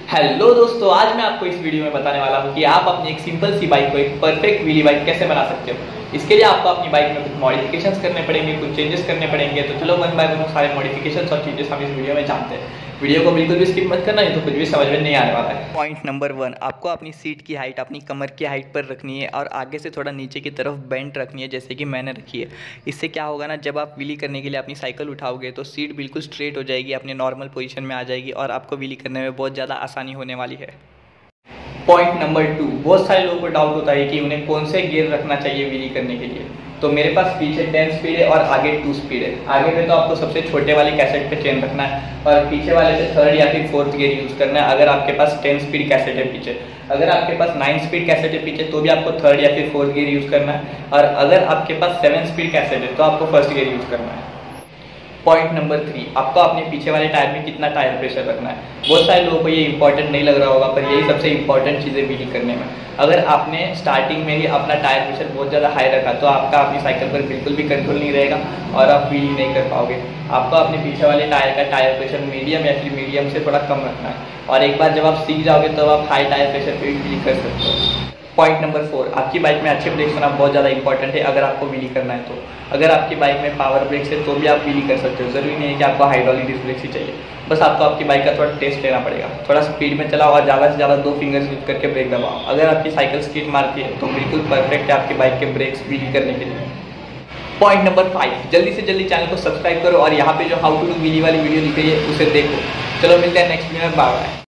Hello दोस्तों, आज मैं आपको इस वीडियो में बताने वाला हूँ कि आप अपनी एक सिंपल सी बाइक को एक परफेक्ट व्हीली बाइक कैसे बना सकते हो। इसके लिए आपको अपनी बाइक में कुछ मॉडिफिकेशंस करने पड़ेंगे, कुछ चेंजेस करने पड़ेंगे। तो चलो वन बाय वन सारे मॉडिफिकेशंस और चेंजेस हम इस वीडियो में जानते हैं। वीडियो को बिल्कुल भी स्किप मत करना, नहीं तो कुछ भी समझ में नहीं आने वाला है। पॉइंट नंबर 1, आपको अपनी सीट की हाइट अपनी कमर की हाइट पर रखनी है और आगे से थोड़ा नीचे की तरफ बेंट रखनी है, जैसे कि मैंने रखी है। इससे क्या होगा ना, जब आप व्हीली करने के लिए अपनी साइकिल उठाओगे तो सीट बिल्कुल स्ट्रेट हो जाएगी, अपने नॉर्मल पोजीशन में आ जाएगी और आपको व्हीली करने में बहुत ज़्यादा आसानी होने वाली है। पॉइंट नंबर 2, बहुत सारे लोगों को डाउट होता है कि उन्हें कौन से गियर रखना चाहिए व्हीली करने के लिए। तो मेरे पास पीछे 10 स्पीड है और आगे 2 स्पीड है। आगे में तो आपको सबसे छोटे वाली कैसेट पे चेन रखना है और पीछे वाले पे 3rd या फिर 4th गियर यूज़ करना है। अगर आपके पास 10 स्पीड कैसेट है पीछे, अगर आपके पास 9 स्पीड कैसेट है पीछे, तो भी आपको 3rd या फिर 4th गियर यूज़ करना है। और अगर आपके पास 7 स्पीड कैसेट है तो आपको 1st गियर यूज़ करना है। पॉइंट नंबर 3, आपको अपने पीछे वाले टायर में कितना टायर प्रेशर रखना है। बहुत सारे लोगों को ये इंपॉर्टेंट नहीं लग रहा होगा, पर यही सबसे इंपॉर्टेंट चीज़ है व्हीली करने में। अगर आपने स्टार्टिंग में ही अपना टायर प्रेशर बहुत ज़्यादा हाई रखा तो आपका अपनी साइकिल पर बिल्कुल भी कंट्रोल नहीं रहेगा और आप व्हीली नहीं कर पाओगे। आपको अपने पीछे वाले टायर का टायर प्रेशर मीडियम या फिर मीडियम से थोड़ा कम रखना है और एक बार जब आप सीख जाओगे तो आप हाई टायर प्रेशर पर व्हीली कर सकते हो। पॉइंट नंबर 4, आपकी बाइक में अच्छे ब्रेक्स होना बहुत ज़्यादा इंपॉर्टेंट है अगर आपको व्हीली करना है तो। अगर आपकी बाइक में पावर ब्रेक्स है तो भी आप व्हीली कर सकते हो। ज़रूरी नहीं है कि आपको हाइड्रोलिक डिस्क ब्रेक्स ही चाहिए, बस आपको आपकी बाइक का थोड़ा टेस्ट लेना पड़ेगा। थोड़ा स्पीड में चलाओ और ज़्यादा से ज़्यादा 2 फिंगर्स यूज करके ब्रेक दबाओ। अगर आपकी साइकिल स्किड मारती है तो बिल्कुल परफेक्ट है आपकी बाइक के ब्रेक्स व्हीली करने के लिए। पॉइंट नंबर 5, जल्दी से जल्दी चैनल को सब्सक्राइब करो और यहाँ पे जो हाउ टू डू व्हीली वाली वीडियो दिख रही है उसे देखो। चलो मिलते हैं नेक्स्ट वीडियो में, बाय बाय।